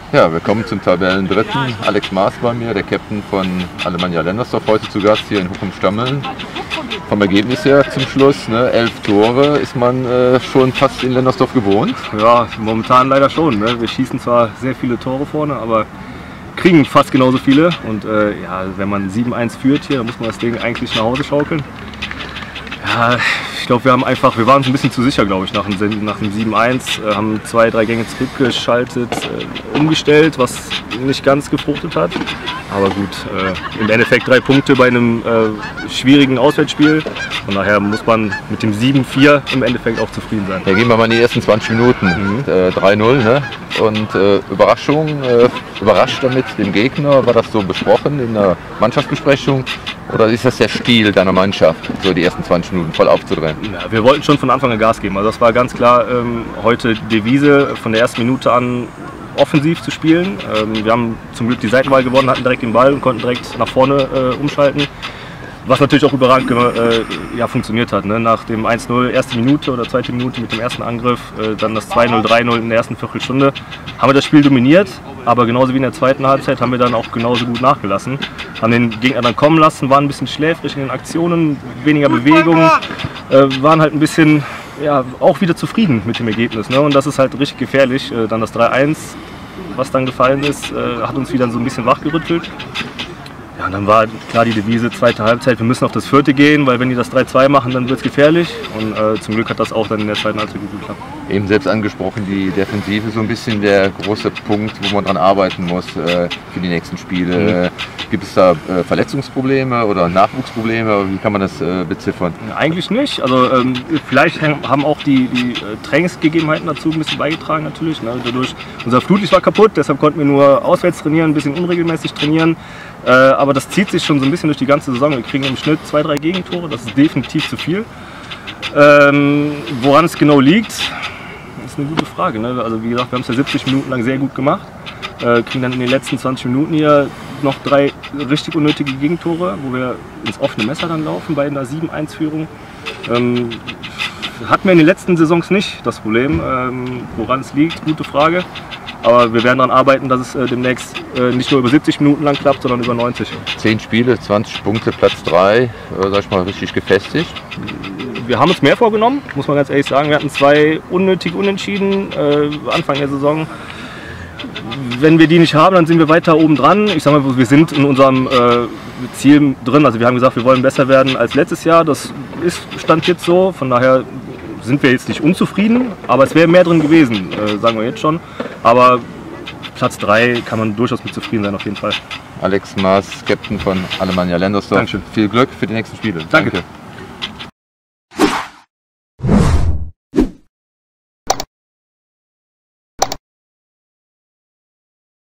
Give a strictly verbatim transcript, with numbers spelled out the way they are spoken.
Ja, wir kommen zum Tabellendritten. Alex Maas bei mir, der Captain von Alemannia Lendersdorf, heute zu Gast hier in Huchum-Stammeln. Vom Ergebnis her zum Schluss, ne, elf Tore, ist man äh, schon fast in Lendersdorf gewohnt? Ja, momentan leider schon. Ne? Wir schießen zwar sehr viele Tore vorne, aber kriegen fast genauso viele. Und äh, ja, wenn man sieben eins führt hier, dann muss man das Ding eigentlich nach Hause schaukeln. Ja, ich glaube, wir haben einfach, wir waren uns ein bisschen zu sicher, glaube ich, nach dem, nach dem sieben eins, äh, haben zwei, drei Gänge zurückgeschaltet, äh, umgestellt, was nicht ganz gefruchtet hat. Aber gut, äh, im Endeffekt drei Punkte bei einem äh, schwierigen Auswärtsspiel. Von daher muss man mit dem sieben vier im Endeffekt auch zufrieden sein. Da gehen wir mal in die ersten zwanzig Minuten. Mhm. Äh, drei null, ne? Und äh, Überraschung, äh, überrascht damit dem Gegner, war das so besprochen in der Mannschaftsbesprechung? Oder ist das der Stil deiner Mannschaft, so die ersten zwanzig Minuten voll aufzudrehen? Ja, wir wollten schon von Anfang an Gas geben. Also das war ganz klar ähm, heute Devise, von der ersten Minute an offensiv zu spielen. Ähm, wir haben zum Glück die Seitenwahl gewonnen, hatten direkt den Ball und konnten direkt nach vorne äh, umschalten. Was natürlich auch überragend äh, ja, funktioniert hat. Ne? Nach dem eins null, erste Minute oder zweite Minute mit dem ersten Angriff, äh, dann das zwei null, drei null in der ersten Viertelstunde, haben wir das Spiel dominiert. Aber genauso wie in der zweiten Halbzeit haben wir dann auch genauso gut nachgelassen. Haben den Gegner dann kommen lassen, waren ein bisschen schläfrig in den Aktionen, weniger Bewegung, äh, waren halt ein bisschen ja, auch wieder zufrieden mit dem Ergebnis. Ne? Und das ist halt richtig gefährlich. Äh, dann das drei eins, was dann gefallen ist, äh, hat uns wieder so ein bisschen wachgerüttelt. Ja, und dann war klar die Devise, zweite Halbzeit, wir müssen auf das vierte gehen, weil wenn die das drei zwei machen, dann wird es gefährlich. Und äh, zum Glück hat das auch dann in der zweiten Halbzeit gut geklappt. Eben selbst angesprochen, die Defensive, so ein bisschen der große Punkt, wo man dran arbeiten muss äh, für die nächsten Spiele. Mhm. Äh, gibt es da äh, Verletzungsprobleme oder Nachwuchsprobleme? Wie kann man das äh, beziffern? Eigentlich nicht. Also ähm, vielleicht haben auch die, die äh, Trainingsgegebenheiten dazu ein bisschen beigetragen natürlich. Ne? Dadurch, unser Flutlicht war kaputt, deshalb konnten wir nur auswärts trainieren, ein bisschen unregelmäßig trainieren. Äh, aber das zieht sich schon so ein bisschen durch die ganze Saison. Wir kriegen im Schnitt zwei, drei Gegentore, das ist definitiv zu viel. Ähm, woran es genau liegt, ist eine gute Frage. Ne? Also wie gesagt, wir haben es ja siebzig Minuten lang sehr gut gemacht. Äh, kriegen dann in den letzten zwanzig Minuten hier noch drei richtig unnötige Gegentore, wo wir ins offene Messer dann laufen bei einer sieben eins Führung. Ähm, hatten wir in den letzten Saisons nicht das Problem. Ähm, woran es liegt, gute Frage. Aber wir werden daran arbeiten, dass es äh, demnächst äh, nicht nur über siebzig Minuten lang klappt, sondern über neunzig. Zehn Spiele, zwanzig Punkte, Platz drei, äh, sag ich mal, richtig gefestigt. Wir haben uns mehr vorgenommen, muss man ganz ehrlich sagen. Wir hatten zwei unnötige Unentschieden äh, Anfang der Saison. Wenn wir die nicht haben, dann sind wir weiter oben dran. Ich sag mal, wir sind in unserem äh, Ziel drin. Also wir haben gesagt, wir wollen besser werden als letztes Jahr. Das ist, stand jetzt so. Von daher sind wir jetzt nicht unzufrieden, aber es wäre mehr drin gewesen, äh, sagen wir jetzt schon. Aber Platz drei kann man durchaus mit zufrieden sein, auf jeden Fall. Alex Maas, Captain von Alemannia Lendersdorf. Dankeschön. Viel Glück für die nächsten Spiele. Danke. Danke.